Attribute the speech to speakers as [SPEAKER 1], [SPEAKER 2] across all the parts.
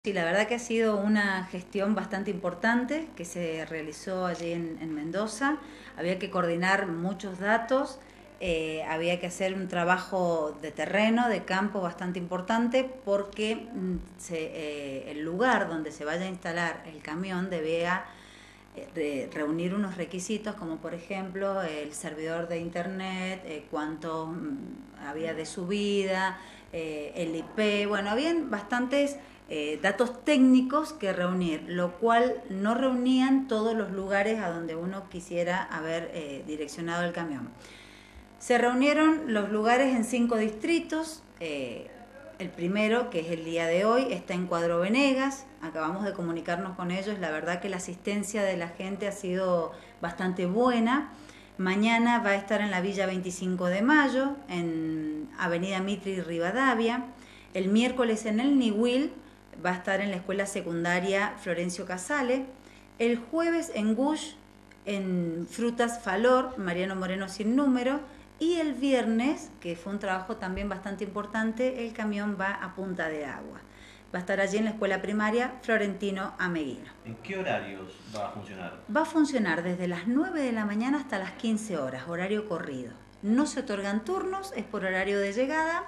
[SPEAKER 1] Sí, la verdad que ha sido una gestión bastante importante que se realizó allí en Mendoza. Había que coordinar muchos datos, había que hacer un trabajo de terreno, de campo bastante importante porque el lugar donde se vaya a instalar el camión debía reunir unos requisitos como por ejemplo el servidor de internet, cuánto había de subida, el IP, bueno, habían bastantes datos técnicos que reunir, lo cual no reunían todos los lugares a donde uno quisiera haber direccionado el camión. Se reunieron los lugares en 5 distritos. El primero, que es el día de hoy, está en Cuadro Venegas. Acabamos de comunicarnos con ellos. La verdad que la asistencia de la gente ha sido bastante buena. Mañana va a estar en la Villa 25 de Mayo, en Avenida Mitre y Rivadavia. El miércoles en el Niwil va a estar en la Escuela Secundaria Florencio Casale. El jueves en Gush, en Frutas Falor, Mariano Moreno sin número. Y el viernes, que fue un trabajo también bastante importante, el camión va a Punta de Agua. Va a estar allí en la escuela primaria Florentino Ameguino.
[SPEAKER 2] ¿En qué horarios va a funcionar?
[SPEAKER 1] Va a funcionar desde las 9 de la mañana hasta las 15 horas, horario corrido. No se otorgan turnos, es por horario de llegada.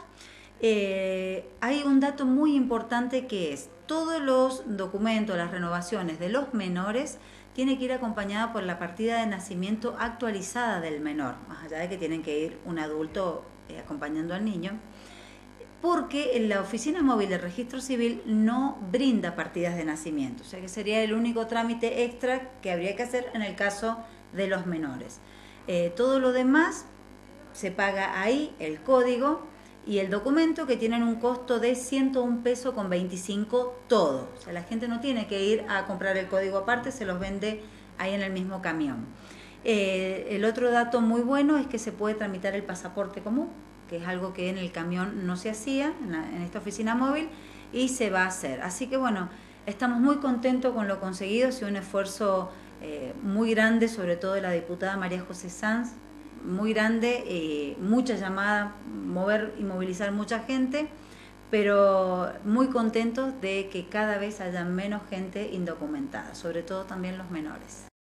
[SPEAKER 1] Hay un dato muy importante que es, todos los documentos, las renovaciones de los menores tiene que ir acompañada por la partida de nacimiento actualizada del menor, más allá de que tienen que ir un adulto acompañando al niño, porque la Oficina Móvil de Registro Civil no brinda partidas de nacimiento, o sea que sería el único trámite extra que habría que hacer en el caso de los menores. Todo lo demás se paga ahí, el código y el documento, que tienen un costo de 101 pesos con 25 todo. O sea, la gente no tiene que ir a comprar el código aparte, se los vende ahí en el mismo camión. El otro dato muy bueno es que se puede tramitar el pasaporte común, que es algo que en el camión no se hacía, en esta oficina móvil, y se va a hacer. Así que bueno, estamos muy contentos con lo conseguido, ha sido un esfuerzo muy grande, sobre todo de la diputada María José Sanz, muy grande, muchas llamadas, mover y movilizar mucha gente, pero muy contentos de que cada vez haya menos gente indocumentada, sobre todo también los menores.